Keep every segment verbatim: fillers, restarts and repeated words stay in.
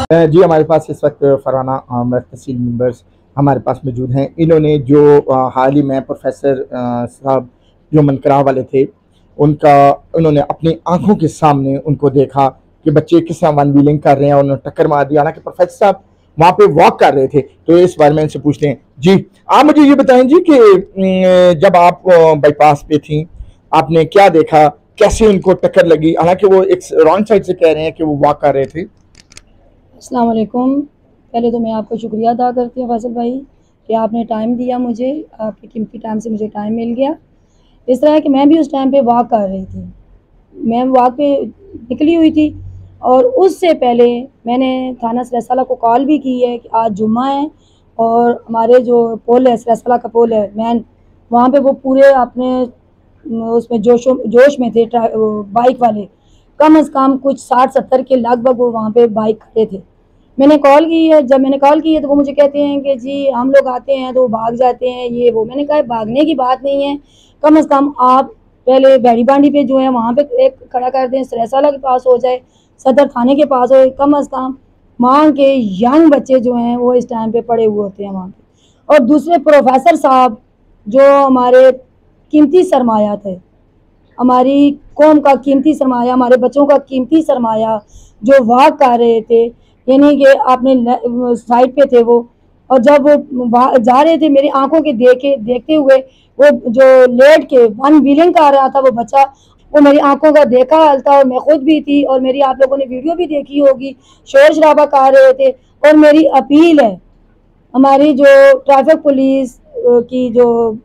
जी हमारे पास इस वक्त फराना आमर तहसील मेंबर्स हमारे पास मौजूद हैं। इन्होंने जो हाल ही में प्रोफेसर साहब जो मनकरा वाले थे उनका उन्होंने अपनी आंखों के सामने उनको देखा कि बच्चे किस तरह वन व्हीलिंग कर रहे हैं और उन्होंने टक्कर मार दी। हालांकि प्रोफेसर साहब वहाँ पे वॉक कर रहे थे। तो इस बारे में इनसे पूछते हैं। जी आप मुझे ये बताएं जी कि जब आप बाईपास पे थी आपने क्या देखा, कैसे उनको टक्कर लगी? हालांकि वो एक रॉन्ग साइड से कह रहे हैं कि वो वॉक कर रहे थे। अस्सलाम वालेकुम। पहले तो मैं आपको शुक्रिया अदा करती हूँ फैसल भाई कि आपने टाइम दिया मुझे, आपके कीमती टाइम से मुझे टाइम मिल गया। इस तरह है कि मैं भी उस टाइम पे वॉक कर रही थी, मैं वॉक पे निकली हुई थी और उससे पहले मैंने थाना सरेसाला को कॉल भी की है कि आज जुम्मा है और हमारे जो पुल है सरेसाला का पुल है मैन, वहाँ पे वो पूरे अपने उसमें जोशो जोश में थे बाइक वाले, कम अज़ कम कुछ साठ सत्तर के लगभग वो वहाँ पे बाइक खड़े थे। मैंने कॉल की है, जब मैंने कॉल की है तो वो मुझे कहते हैं कि जी हम लोग आते हैं तो भाग जाते हैं ये वो। मैंने कहा भागने की बात नहीं है, कम अज़ कम आप पहले बैड़ी बांडी पे जो है वहाँ पे एक खड़ा कर दें, सरेसाला के पास हो जाए, सदर थाने के पास हो, कम अज़ कम वहाँ के यंग बच्चे जो हैं वो इस टाइम पे पड़े हुए होते हैं वहाँ पे। और दूसरे प्रोफेसर साहब जो हमारे कीमती सरमाया थे, हमारी कौम का कीमती सरमाया, हमारे बच्चों का कीमती सरमाया, जो वॉक कर रहे थे यानी कि आपने साइड पे थे वो, और जब वो जा रहे थे मेरी आंखों के देखे देखते हुए वो जो लेट के वन व्हीलिंग कर रहा था वो बच्चा, वो मेरी आंखों का देखा हाल था और मैं खुद भी थी और मेरी आप लोगों ने वीडियो भी देखी होगी, शोर शराबा कर रहे थे। और मेरी अपील है हमारी जो ट्रैफिक पुलिस की जो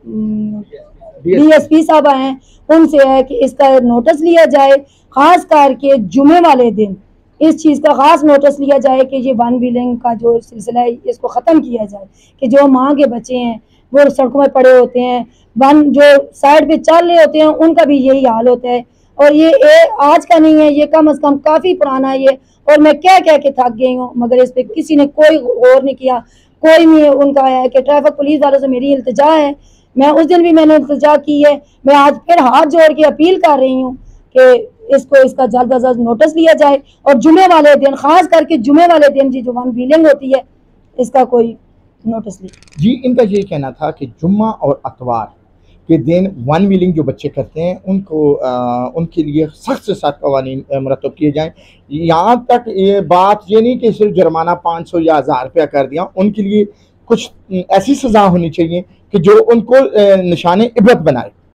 डीएसपी साहब हैं उनसे है कि इसका नोटिस लिया जाए, खास करके जुमे वाले दिन इस चीज़ का खास नोटिस लिया जाए कि ये वन व्हीलिंग का जो सिलसिला है इसको ख़त्म किया जाए कि जो माँ के बच्चे हैं वो सड़कों में पड़े होते हैं, वन जो साइड पे चल रहे होते हैं उनका भी यही हाल होता है। और ये ए, आज का नहीं है, ये कम अज़ कम काफ़ी पुराना है ये, और मैं क्या कह के थक गई हूँ मगर इस पर किसी ने कोई गौर नहीं किया, कोई नहीं उनका है कि ट्रैफिक पुलिस वालों से मेरी इल्तिजा है, मैं उस दिन भी मैंने इल्तिजा की है, मैं आज फिर हाथ जोड़ के अपील कर रही हूँ कि इसको इसका जल्द अज जल्द नोटिस लिया जाए और जुमे वाले दिन, खास करके जुमे वाले दिन जी जो वन व्हीलिंग होती है इसका कोई नोटिस लिया। जी इनका ये कहना था कि जुम्मा और अतवार के दिन वन व्हीलिंग जो बच्चे करते हैं उनको आ, उनके लिए सख्त से सख्त कवानीन मरतब किए जाएँ। यहाँ तक ये बात ये नहीं कि सिर्फ जुर्माना पाँच सौ या हज़ार रुपया कर दिया, उनके लिए कुछ ऐसी सज़ा होनी चाहिए कि जो उनको निशाने इबरत बनाए।